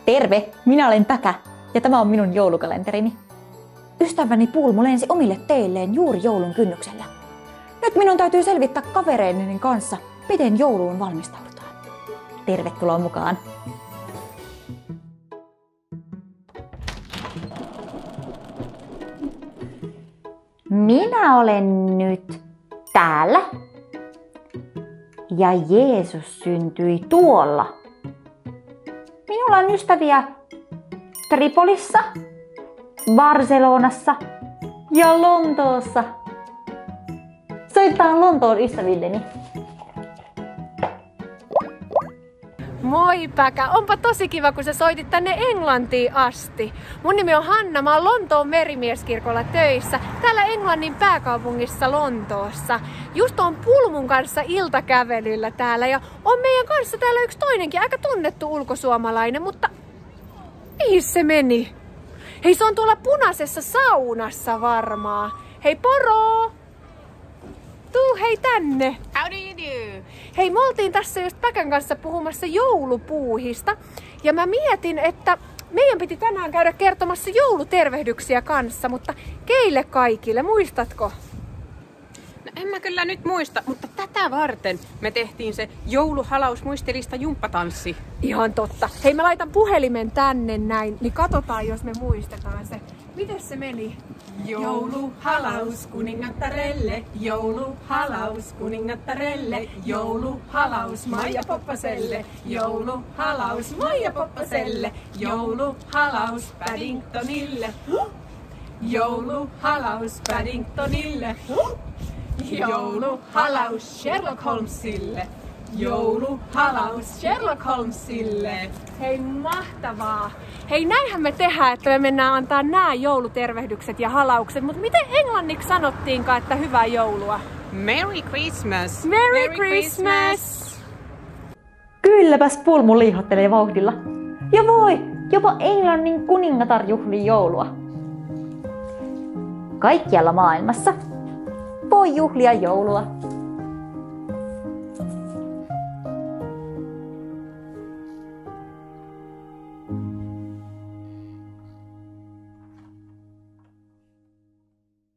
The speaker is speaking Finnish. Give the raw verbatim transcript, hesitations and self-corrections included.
Terve, minä olen Päkä ja tämä on minun joulukalenterini. Ystäväni Pulmu lensi omille teilleen juuri joulun kynnyksellä. Nyt minun täytyy selvittää kavereideni kanssa, miten jouluun valmistaudutaan. Tervetuloa mukaan! Minä olen nyt täällä ja Jeesus syntyi tuolla. Minulla on ystäviä Tripolissa, Barcelonassa ja Lontoossa. Soitetaan Lontoon ystävilleni. Moi Päkä, onpa tosi kiva kun sä soitit tänne Englantiin asti. Mun nimi on Hanna, mä oon Lontoon merimieskirkolla töissä, täällä Englannin pääkaupungissa Lontoossa. Just on Pulmun kanssa iltakävelyllä täällä ja on meidän kanssa täällä yksi toinenkin aika tunnettu ulkosuomalainen, mutta mihin se meni? Hei, se on tuolla punaisessa saunassa varmaan. Hei poro! Tuu hei tänne! How do you do? Hei, me oltiin tässä just Päkän kanssa puhumassa joulupuuhista. Ja mä mietin, että meidän piti tänään käydä kertomassa joulutervehdyksiä kanssa, mutta keille kaikille, muistatko? No en mä kyllä nyt muista, mutta tätä varten me tehtiin se jouluhalaus muistelista jumppatanssi. Ihan totta. Hei, mä laitan puhelimen tänne näin, niin katsotaan jos me muistetaan se. Mites se meni? Jouluhalaus kuningattarelle, jouluhalaus kuningattarelle, jouluhalaus Maija Poppaselle, jouluhalaus Maija Poppaselle, jouluhalaus Paddingtonille, jouluhalaus Paddingtonille, jouluhalaus Sherlock Holmesille, jouluhalaus Sherlock Holmesille. Hei, mahtavaa! Hei, näinhän me tehdään, että me mennään antaa nämä joulutervehdykset ja halaukset, mutta miten englanniksi sanottiinkaan, että hyvää joulua? Merry Christmas! Merry, Merry Christmas! Christmas! Kylläpäs Pulmu liihottelee vauhdilla. Ja voi, jopa Englannin kuningatar juhlii joulua. Kaikkialla maailmassa voi juhlia joulua.